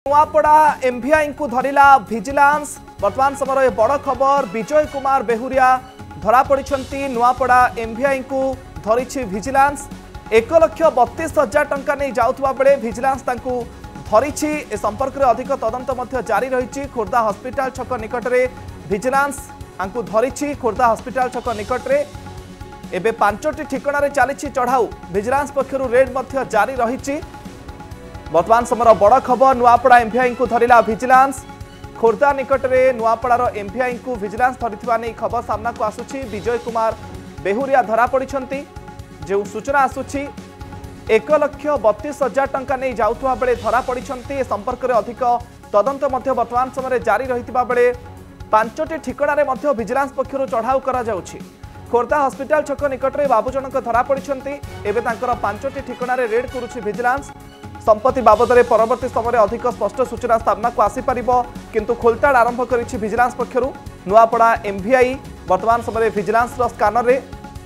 Nuapada MVI को धरिला vigilance. वर्तमान समय बड़ खबर, विजय कुमार बेहुरिया धरा पड़ी। नुआपड़ा एमवीआई को धरी विजिलेंस। 1,32,000 टंका नहीं जाउथबा बेले विजिलेंस तांकु धरी। ए संपर्क में अधिक तदंत जारी रही। खोर्धा हॉस्पिटल छक निकट में विजिलेंस आंकु धरी। खोर्धा हॉस्पिटल छक निकट में एबे 5टी ठिकाना रे चली चढ़ाऊ। विजिलेंस पक्षरु रेड जारी रही। वर्तमान समय बड़ खबर, नुआपड़ा एमवीआई को धरिला विजिलेंस। खोर्धा निकट में नुआपड़ार एमवीआई को विजिलेंस धरिथिबा नै खबर सामना को आसुछि। विजय कुमार बेहुरिया धरा पड़िछंती। जो सूचना आसुछि 1,32,000 टंका नहीं जाउथबा बेले धरा पड़िछंती। संपर्क में अधिक तदंत वर्तमान समय जारी रहिथिबा बेले 5टी ठिकाना रे मध्य विजिलेंस पक्षरु चढ़ाऊ करा जाउछि। खोर्धा हॉस्पिटल छक निकट में बाबू जनक धरा पड़िछंती। एबे तांकर 5टी ठिकाना रे रेड करुछि विजिलेंस। संपत्ति बाबद में परवर्ती समय अधिक स्पष्ट सूचना सामना को आसीपर, किंतु खोलताड़ आरंभ करिछि विजिलेंस पक्षरु। नुआपड़ा एमवीआई वर्तमान समय विजिलेंस स्कानर रे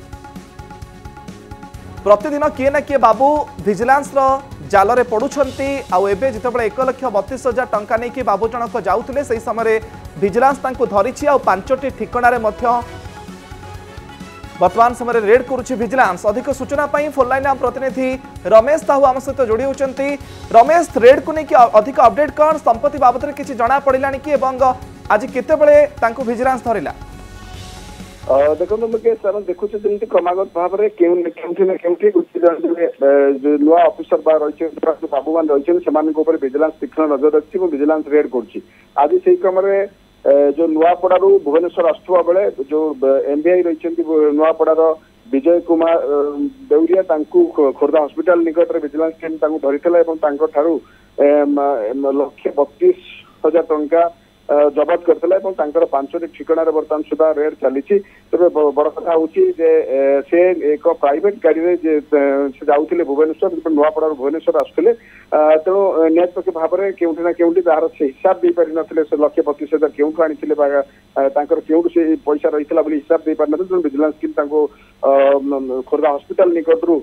प्रतिदिन किए ना किए बाबू विजिलेंस जाल रे पड़ुछंती। आउ एबे जितेबाला 1,32,000 टंका नहीं कि बाबू जनक जाउथिले सेही समय विजिलेंस तांकु धरिछि। आउ 5टी ठिकाना रे मध्य वर्तमान समय रेड करुछि विजिलेंस। अधिक सूचना पाई फोन लाइन आम प्रतिनिधि रमेश साहू आम सहित जोड़ी होचंती। रमेश, रेड को लेकिन अधिक अपडेट कौन, संपत्ति बाबद में किसी जना पड़िलानी कि एवं आज केते बेले तांकु विजिलेंस धरिला? देखो देखुचे जमी क्रमागत भाव में नुआ ऑफिसर बाबू मान रही विजिलेंस तीक्ष्ण नजर रखी विजिलेंस रेड कर। आज से क्रम जो नुआपड़ारू भुवनेश्वर आसुवा बेले जो एमवीआई रही नुआपड़ार विजय कुमार बेउरिया खोर्धा हॉस्पिटल निकट में विजिलेंस टीम धरी 1,32,000 टंका जबत करते 5टी ठिकाना बर्तमान सुधा रेड चली। तेज बड़ कथा हूँ से एक प्राइवेट गाड़ी से जाऊे भुवनेश्वर नुआपड़ा भुवनेश्वर आसुले। तेणु निहत भाव में केउठी ना केउठी तार से हिसाब दे पारि नथिले। से 1,32,000 केउठु आनिथिले केउठु से पैसा रही हिसाब दे पारि नथिले। विजिलेंस टीम खोर्धा हॉस्पिटल निकटरू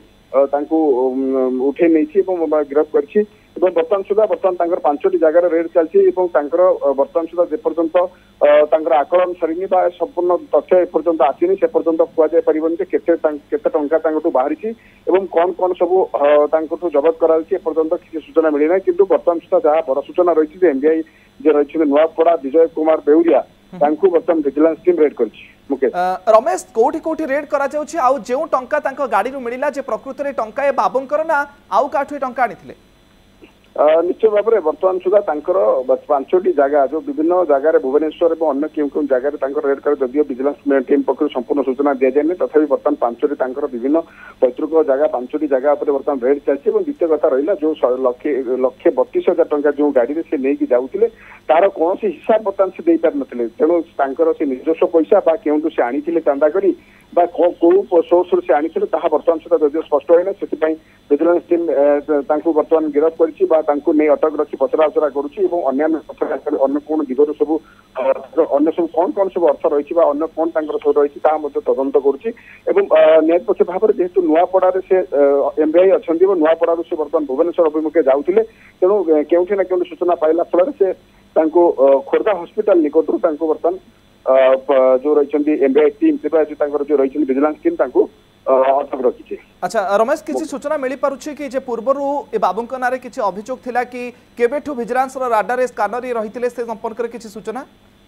उठे नहीं गिरफ्त कर। बर्तमान सुधा 5टी जगार रेड चलती। बर्तमान सुधा जेपर्यंत आकलन सरीनी संपूर्ण तथ्य एपर्यंत आसीनी से पर्यंत कहुपर केते टंका बाहरी कौन कौन सब जबत करपर्यंत किसी सूचना मिली ना। किंतु बर्तमान सुधा जहाँ बड़ सूचना रही एमवीआई जे रही नुआपड़ा विजय कुमार बेउरिया बर्तमान विजिलेंस टीम रेड कर। रमेश, कोठी कोठी रेड करा जाउछि? आउ जेउ टंका गाड़ी रू मिलिला जे प्रकृति रे टंका ए बाबुंकर ना आउ काठु टंका आनिथिले? निश्चय भाव में बर्तमान सुधा 5टी जगह जो विभिन्न जगार भुवनेश्वर और अन्य क्यों जगार रेड कर जदिव विजिलेंस टीम पक्ष संपूर्ण सूचना दि जाए तथापि बर्तमान 5टी विभिन्न पैतृक जगह 5टी जगह बर्तमान रेड चलती। द्वितीय कथा रहा जो 1,32,000 टंका जो गाड़ी से नहीं जाऊे तार कौन हिसाब बर्तमान से पार नथिले। तेणु से निजस्व पैसा क्यों से आनी चांदा करी कौ सोर्स से आनी बर्तमान सुधा जदिव स्पष्ट होना से विजिलेंस टीम बर्तमान गिरफ्त कर अटक रखी पचराउचरा अन्य कौन दिगर सब अन्य सब कौन कौन सब अर्थ रही अन्य कौन रही तदंत करुँच। पक्ष भाव में जेहेतु नुआपड़ा से एमवीआई अच्छा नुआपड़ा से बर्तमान भुवनेश्वर अभिमुखे जाऊे तेणु केउठी ना केउठी सूचना पाइला फल से खोर्धा हॉस्पिटल निकटू बर्तमान जो रही एमवीआई टीम जो रही विजिलेंस टीम अटक रखी। अच्छा रमेश, किसी सूचना मिली पारुछि कि जे पूर्वरु ए बाबुंक नारे किछि अभियोग थिला कि केबेठु विजिलेंस राडार स्कानर रहिथिले से संपर्क रे किछि सूचना?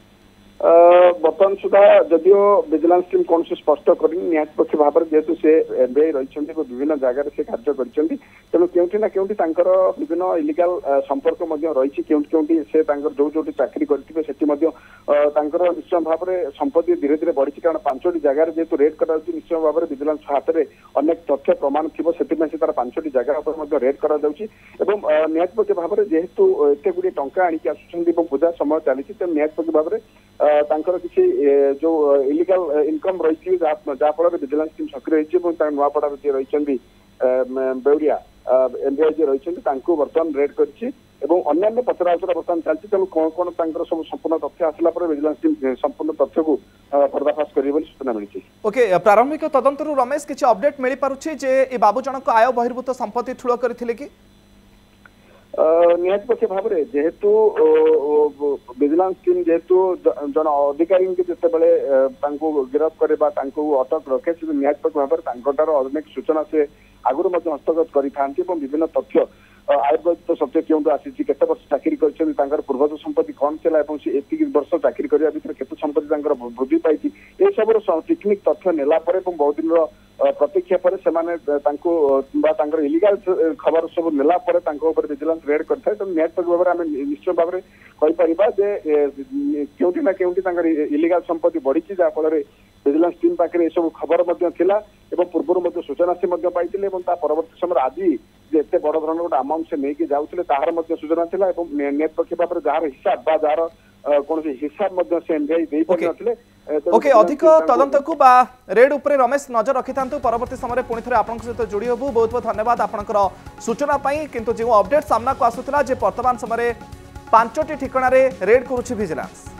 बर्तमान सुधा जदिव विजिलेंस टीम कौन से स्पष्ट करनी निहत पक्ष भाव में जेहेतु से एमवीआई रही विभिन्न जगार से कार्य कर तेणु केउठी ना केउठी विभिन्न इलिगाल संपर्क रही केउठी से जो जो चाकरी करथिबे सेठी निश्चय भाव में संपत्ति धीरे धीरे बढ़ी। कारण 5टी जगार जेहेतु रेड कर निश्चय भाव में विजिलेंस हाथ में अनेक तथ्य प्रमाण थी से 5टी जगार रेड कर निहत पक्ष भाव में जेहेतु एत गुड़े टंका आनिक आसुछंती पूजा समय चली तेणु निहत पक्ष भाव में किसी जो इलिगाल इनकम रही जहाँफल विजिलेंस टीम सक्रिय होती नुआपड़ा जी रही बेउरिया एमवीआई जी रही बर्तमान रेड कर पचराउचरा बर्तमान चलती। तेणु कौन कौन सब संपूर्ण तथ्य आसला विजिलेंस टीम संपूर्ण तथ्य को पर्दाफाश कर सूचना मिली। ओके, प्रारंभिक तदंत रमेश किसी अपडेट मिल पारुछि जे ए बाबू जनक आय बहिर्भूत संपत्ति ठूल करथिले कि? निहत पक्ष भाव में जेहेतु विजिलेंस टीम जेहेतु जन अधिकारी जितेबाला गिरफ्त करे अटक रखे से निहत पक्ष भाव में अनेक सूचना से आगुरी हस्तगत कर विभिन्न तथ्य आयुर्वेदिक सत्य क्यों आसी केते वर्ष चाकरी कर पूर्वज संपत्ति कौन थिला एति वर्ष चाकरी करने भितर केते संपत्ति वृद्धि पाई ये सब टेक्निक तथ्य नेला बहुत दिन प्रतीक्षा पर से इलिगाल खबर सब नेला विजिलेंस रेड करता तो निहत भाव में निश्चय भाव में कहीपर क्योंकि ना क्योंकि इलिगाल संपत्ति बढ़ी जहाँफल विजिलेंस टीम पाखे सब खबर पूर्व सूचना से पाई परवर्त समय आज एत बड़ धरण गोटे अमाउंट से नहीं जाऊे तार सूचना था निहत पक्ष भाव जार हिसाब जार कौन हिसाब से एनबीआई दे पारि नथिले ओके अधिक तदंत को बा रेड उपरे रमेश नजर रखि थांतु परवर्ती समय पुणी थे आपन सहित जोड़ी हबु बहुत बहुत धन्यवाद आपनकर सूचना पाई किंतु जो अपडेट सामना को आसुतला जे वर्तमान समय 5टी ठिकाना रे रेड करूछि विजिलेंस।